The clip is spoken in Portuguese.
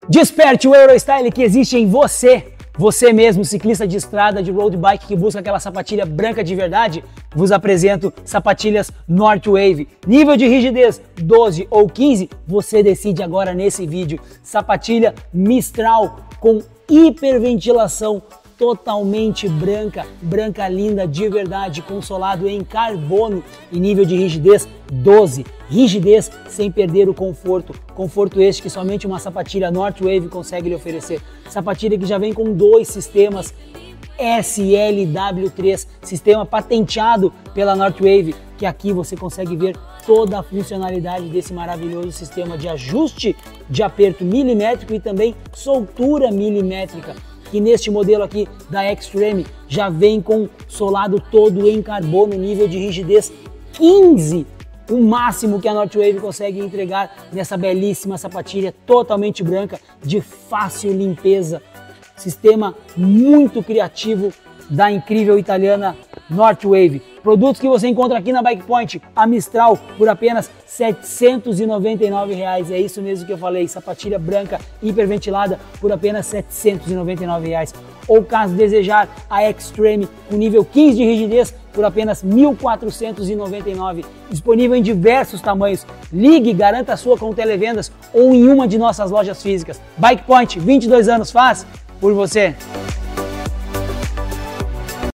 Desperte o Eurostyle que existe em você. Você mesmo, ciclista de estrada, de road bike que busca aquela sapatilha branca de verdade, vos apresento sapatilhas Northwave. Nível de rigidez 12 ou 15, você decide agora nesse vídeo. Sapatilha Mistral com hiperventilação, totalmente branca, branca linda de verdade, consolado em carbono e nível de rigidez 12. Rigidez sem perder o conforto. Conforto este que somente uma sapatilha Northwave consegue lhe oferecer. Sapatilha que já vem com 2 sistemas SLW3, sistema patenteado pela Northwave, que aqui você consegue ver toda a funcionalidade desse maravilhoso sistema de ajuste de aperto milimétrico e também soltura milimétrica, que neste modelo aqui da Extreme já vem com solado todo em carbono, nível de rigidez 15, o máximo que a Northwave consegue entregar nessa belíssima sapatilha totalmente branca, de fácil limpeza. Sistema muito criativo da incrível italiana Northwave. Produtos que você encontra aqui na Bike Point, a Mistral por apenas R$ 799. É isso mesmo que eu falei, sapatilha branca hiperventilada por apenas R$ 799. Ou caso desejar a Extreme com nível 15 de rigidez por apenas R$ 1.499. Disponível em diversos tamanhos. Ligue, garanta a sua com televendas ou em uma de nossas lojas físicas. Bike Point, 22 anos faz por você.